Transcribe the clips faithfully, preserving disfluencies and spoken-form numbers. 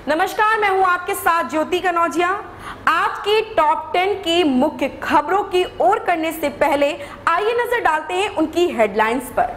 नमस्कार, मैं हूं आपके साथ ज्योति कनौजिया। आज की टॉप टेन की मुख्य खबरों की ओर करने से पहले आइए नजर डालते हैं उनकी हेडलाइंस पर।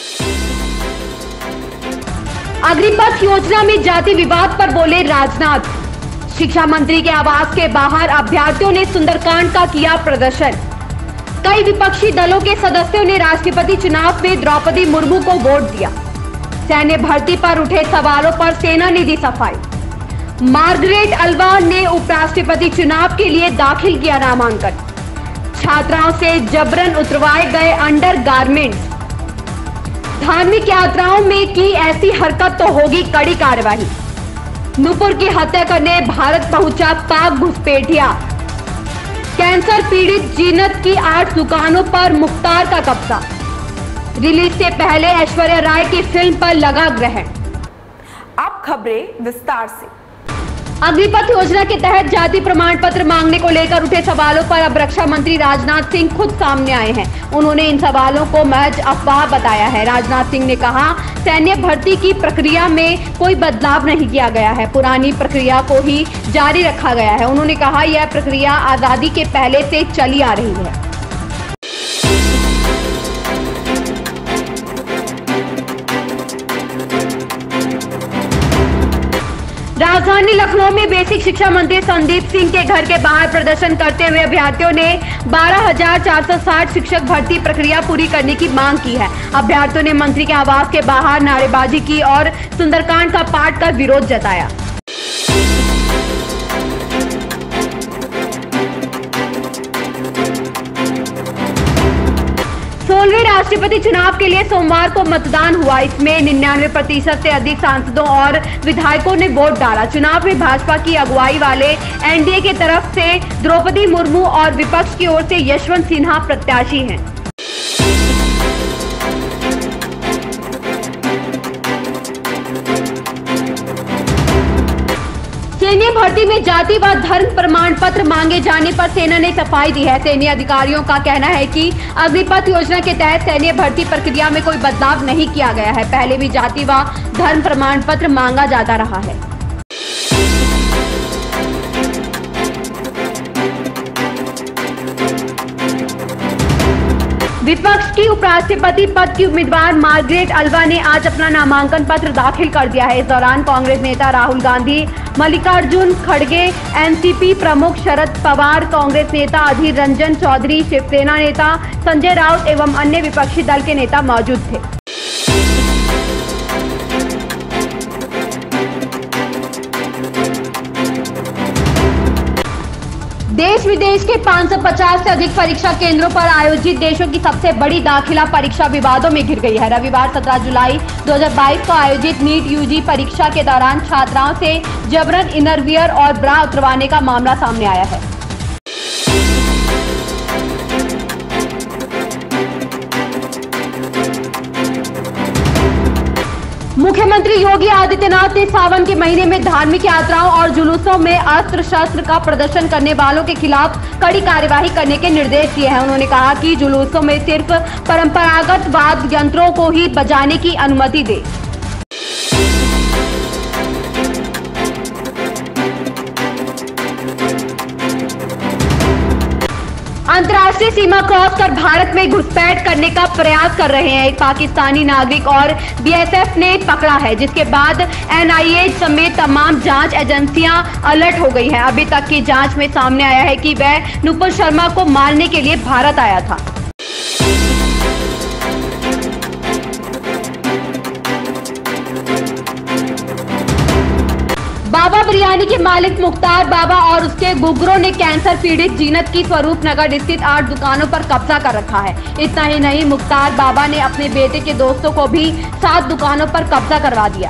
अग्निपथ योजना में जाति विवाद पर बोले राजनाथ। शिक्षा मंत्री के आवास के बाहर अभ्यर्थियों ने सुंदरकांड का किया प्रदर्शन। कई विपक्षी दलों के सदस्यों ने राष्ट्रपति चुनाव में द्रौपदी मुर्मू को वोट दिया। सैन्य भर्ती पर उठे सवालों पर सेना ने दी सफाई। मार्गरेट अल्वा ने उपराष्ट्रपति चुनाव के लिए दाखिल किया नामांकन। छात्राओं से जबरन उतरवाए गए अंडर गारमेंट्स। धार्मिक यात्राओं में की ऐसी हरकत तो होगी कड़ी कार्रवाई। नूपुर की हत्या करने भारत पहुंचा पाक घुसपैठिया। कैंसर पीड़ित जीनत की आठ दुकानों पर मुख्तार का कब्जा। रिलीज से पहले ऐश्वर्या राय की फिल्म पर लगा ग्रहण। अब खबरें विस्तार से। अग्निपथ योजना के तहत जाति प्रमाण पत्र मांगने को लेकर उठे सवालों पर अब रक्षा मंत्री राजनाथ सिंह खुद सामने आए हैं। उन्होंने इन सवालों को महज अफवाह बताया है। राजनाथ सिंह ने कहा, सैन्य भर्ती की प्रक्रिया में कोई बदलाव नहीं किया गया है, पुरानी प्रक्रिया को ही जारी रखा गया है। उन्होंने कहा, यह प्रक्रिया आजादी के पहले से चली आ रही है। राजधानी लखनऊ में बेसिक शिक्षा मंत्री संदीप सिंह के घर के बाहर प्रदर्शन करते हुए अभ्यर्थियों ने बारह हजार चार सौ साठ शिक्षक भर्ती प्रक्रिया पूरी करने की मांग की है। अभ्यर्थियों ने मंत्री के आवास के बाहर नारेबाजी की और सुंदरकांड का पाठ कर विरोध जताया। सोलहवें राष्ट्रपति चुनाव के लिए सोमवार को मतदान हुआ। इसमें निन्यानवे प्रतिशत से अधिक सांसदों और विधायकों ने वोट डाला। चुनाव में भाजपा की अगुवाई वाले एनडीए की तरफ से द्रौपदी मुर्मू और विपक्ष की ओर से यशवंत सिन्हा प्रत्याशी हैं। सैन्य भर्ती में जाति व धर्म प्रमाण पत्र मांगे जाने पर सेना ने सफाई दी है। सैन्य अधिकारियों का कहना है कि अग्निपथ योजना के तहत सैन्य भर्ती प्रक्रिया में कोई बदलाव नहीं किया गया है। पहले भी जाति व धर्म प्रमाण पत्र मांगा जाता रहा है। विपक्ष की उपराष्ट्रपति पद की उम्मीदवार मार्गरेट अल्वा ने आज अपना नामांकन पत्र दाखिल कर दिया है। इस दौरान कांग्रेस नेता राहुल गांधी, मल्लिकार्जुन खड़गे, एनसीपी प्रमुख शरद पवार, कांग्रेस नेता अधीर रंजन चौधरी, शिवसेना नेता संजय राउत एवं अन्य विपक्षी दल के नेता मौजूद थे। देश विदेश के पाँच सौ पचास से अधिक परीक्षा केंद्रों पर आयोजित देशों की सबसे बड़ी दाखिला परीक्षा विवादों में घिर गई है। रविवार सत्रह जुलाई दो हज़ार बाईस को आयोजित नीट यूजी परीक्षा के दौरान छात्राओं से जबरन इनरवियर और ब्रा उतरवाने का मामला सामने आया है। मुख्यमंत्री योगी आदित्यनाथ ने सावन के महीने में धार्मिक यात्राओं और जुलूसों में अस्त्र शस्त्र का प्रदर्शन करने वालों के खिलाफ कड़ी कार्यवाही करने के निर्देश दिए हैं। उन्होंने कहा कि जुलूसों में सिर्फ परंपरागत वाद्य यंत्रों को ही बजाने की अनुमति दे। अंतर्राष्ट्रीय सीमा क्रॉस कर भारत में घुसपैठ करने का प्रयास कर रहे हैं एक पाकिस्तानी नागरिक और बीएसएफ ने पकड़ा है, जिसके बाद एनआईए समेत तमाम जांच एजेंसियां अलर्ट हो गई हैं। अभी तक की जांच में सामने आया है कि वह नुपुर शर्मा को मारने के लिए भारत आया था। बाबा बिरयानी के मालिक मुख्तार बाबा और उसके गुगरों ने कैंसर पीड़ित जीनत की स्वरूप नगर स्थित आठ दुकानों पर कब्जा कर रखा है। इतना ही नहीं, मुख्तार बाबा ने अपने बेटे के दोस्तों को भी सात दुकानों पर कब्जा करवा दिया।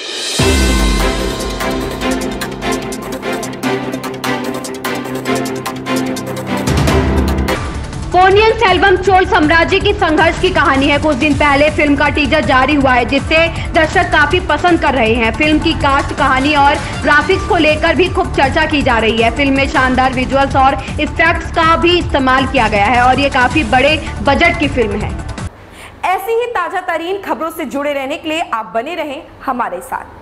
पोनियन सेल्वम चोल साम्राज्य की संघर्ष की कहानी है। कुछ दिन पहले फिल्म का टीजर जारी हुआ है, जिससे दर्शक काफी पसंद कर रहे हैं। फिल्म की कास्ट, कहानी और ग्राफिक्स को लेकर भी खूब चर्चा की जा रही है। फिल्म में शानदार विजुअल्स और इफेक्ट्स का भी इस्तेमाल किया गया है और ये काफी बड़े बजट की फिल्म है। ऐसी ही ताजा तरीन खबरों से जुड़े रहने के लिए आप बने रहें हमारे साथ।